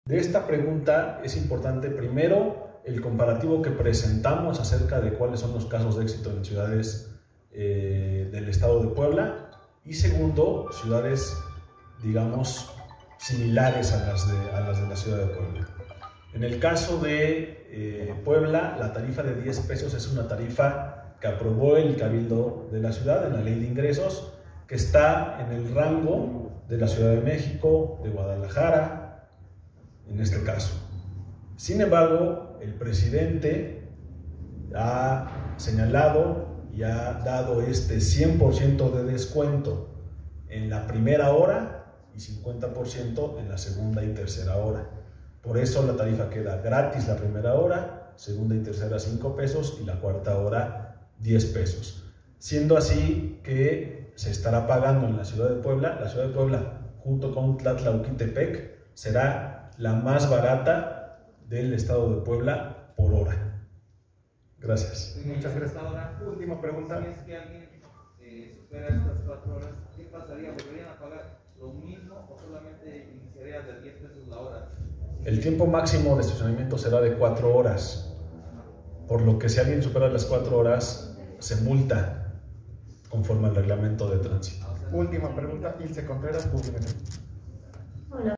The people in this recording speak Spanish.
De esta pregunta es importante, primero, el comparativo que presentamos acerca de cuáles son los casos de éxito en ciudades del estado de Puebla, y segundo, ciudades, digamos, similares a las de la ciudad de Puebla. En el caso de Puebla, la tarifa de 10 pesos es una tarifa que aprobó el Cabildo de la ciudad en la Ley de Ingresos, que está en el rango de la Ciudad de México, de Guadalajara, en este caso. Sin embargo, el presidente ha señalado y ha dado este 100% de descuento en la primera hora y 50% en la segunda y tercera hora. Por eso la tarifa queda gratis la primera hora, segunda y tercera 5 pesos y la cuarta hora 10 pesos. Siendo así que se estará pagando en la ciudad de Puebla. La ciudad de Puebla, junto con Tlatlauquitepec, será la más barata del estado de Puebla por hora. Gracias. Muchas gracias. Última pregunta. Si es que alguien supera estas 4 horas, ¿qué pasaría? ¿Volverían a pagar lo mismo o solamente iniciaría de 10 pesos la hora? El tiempo máximo de estacionamiento será de 4 horas, por lo que si alguien supera las 4 horas, se multa conforme al reglamento de tránsito. Última pregunta, Ilse Contreras, públicamente. Hola.